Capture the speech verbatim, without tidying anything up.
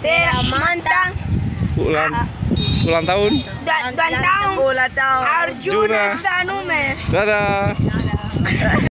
Samantha Ulang ulang tahun. dan tahun Ulang tahun. Arjuna Sanume. Dadah.